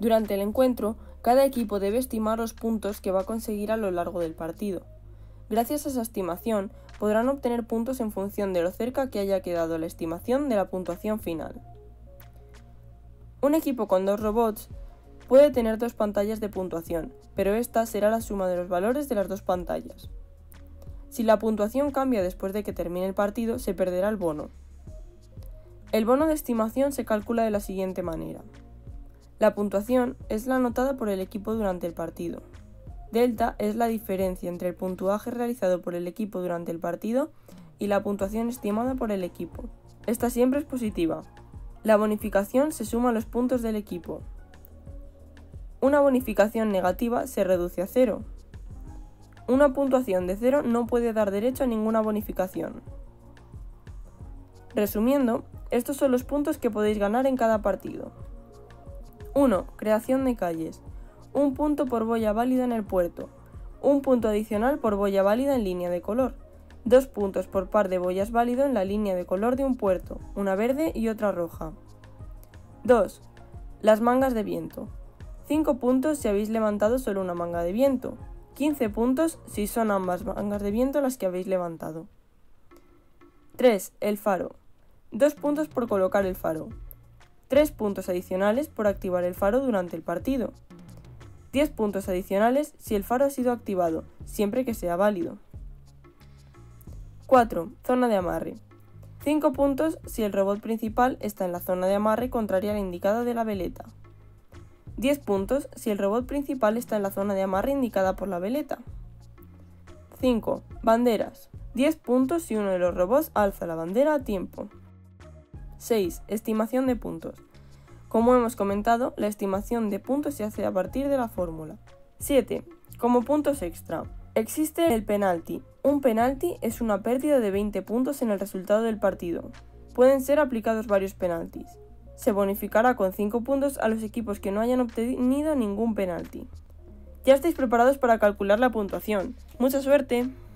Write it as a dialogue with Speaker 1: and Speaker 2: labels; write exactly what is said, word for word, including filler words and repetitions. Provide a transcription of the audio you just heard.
Speaker 1: Durante el encuentro, cada equipo debe estimar los puntos que va a conseguir a lo largo del partido. Gracias a esa estimación, podrán obtener puntos en función de lo cerca que haya quedado la estimación de la puntuación final. Un equipo con dos robots puede tener dos pantallas de puntuación, pero esta será la suma de los valores de las dos pantallas. Si la puntuación cambia después de que termine el partido, se perderá el bono. El bono de estimación se calcula de la siguiente manera. La puntuación es la anotada por el equipo durante el partido. Delta es la diferencia entre el puntuaje realizado por el equipo durante el partido y la puntuación estimada por el equipo. Esta siempre es positiva. La bonificación se suma a los puntos del equipo. Una bonificación negativa se reduce a cero. Una puntuación de cero no puede dar derecho a ninguna bonificación. Resumiendo, estos son los puntos que podéis ganar en cada partido. uno. Creación de calles. Un punto por boya válida en el puerto. Un punto adicional por boya válida en línea de color. Dos puntos por par de boyas válido en la línea de color de un puerto, una verde y otra roja. dos. Las mangas de viento. cinco puntos si habéis levantado solo una manga de viento. quince puntos si son ambas mangas de viento las que habéis levantado. tres. El faro. dos puntos por colocar el faro. tres puntos adicionales por activar el faro durante el partido. diez puntos adicionales si el faro ha sido activado, siempre que sea válido. cuatro. Zona de amarre. cinco puntos si el robot principal está en la zona de amarre contraria a la indicada de la veleta. diez puntos si el robot principal está en la zona de amarre indicada por la veleta. cinco. Banderas. diez puntos si uno de los robots alza la bandera a tiempo. seis. Estimación de puntos. Como hemos comentado, la estimación de puntos se hace a partir de la fórmula. siete. Como puntos extra. Existe el penalti. Un penalti es una pérdida de veinte puntos en el resultado del partido. Pueden ser aplicados varios penaltis. Se bonificará con cinco puntos a los equipos que no hayan obtenido ningún penalti. Ya estáis preparados para calcular la puntuación. ¡Mucha suerte!